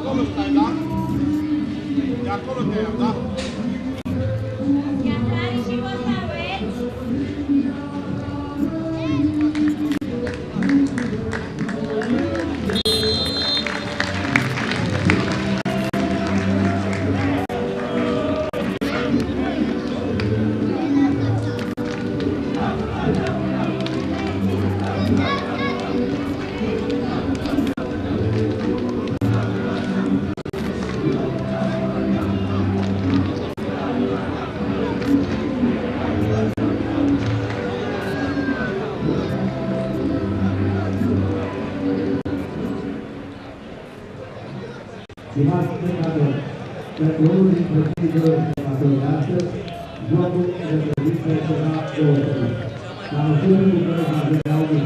acolo stai, da? De acolo te iau, da? Stimați spectatori, pentru unul dintre cei doi spectatori de astăzi, jocul reprezintă ceva deosebit. La măsură cu care va avea august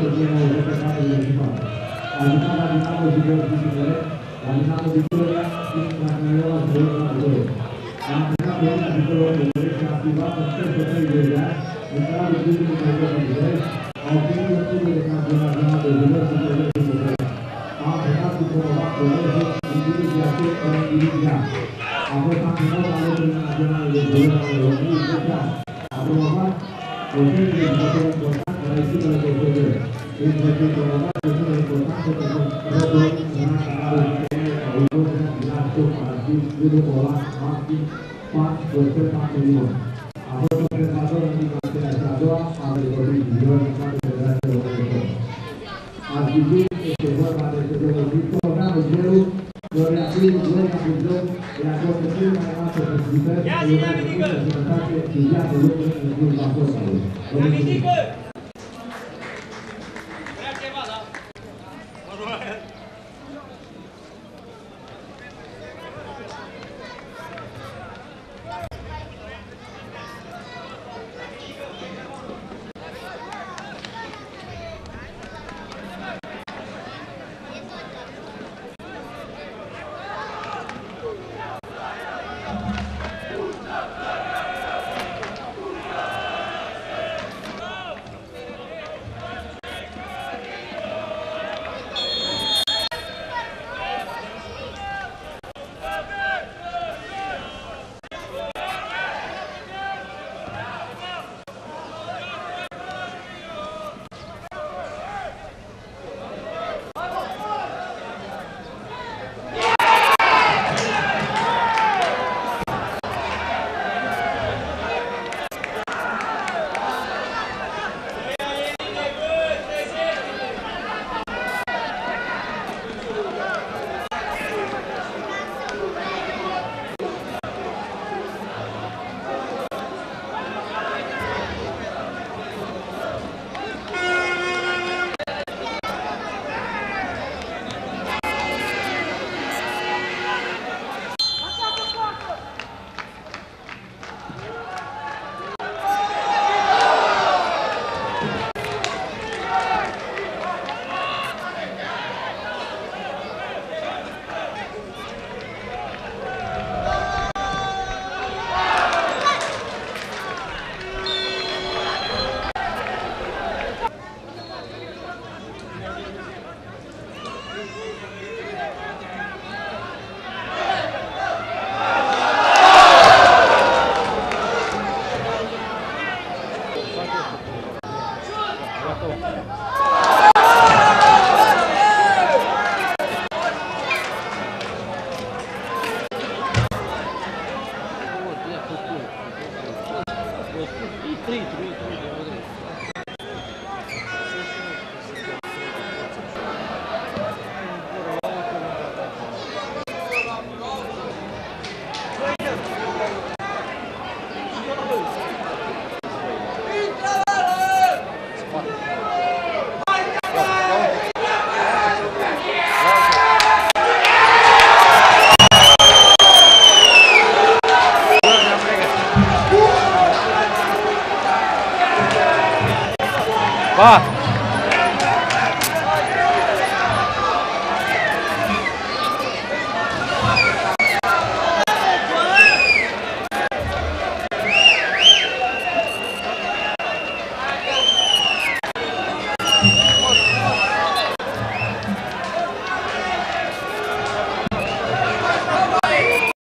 1944, a jucat la Dinamo Junior Biciclete, la Dinamo Victoria și la Craiova Zborna București. A antrenat pe Uniunea Victoria București și a activat în peste 30 de ani în cadrul clubului Craiova București, a obținut un studiu de campionat național de junior și de București. A antrenat cu promovat colegii în divizia C în divizia. A fost antrenor al locului național de junior al României 10 ani. A promovat o serie de jucători importanți la echipele de junior. Dintre cei promovați o serie importantă pentru Rădoi, Renan Canaru, Vitele, Augustin, Dinar Șoc, Argis, Iuliu Olan, Martin, Pan, Costel, Pantelion. A fost observator în Liga și a doua a categoriei junior în cadrul Federației Române. Argizul este vorba de sezonul Victor, Ganu Gelu, Florea Criu, Gloria Buzău, le acordă cel mai mare posibilitate de lumea de sănătate și viață lungă în slujba fotbalului. Va!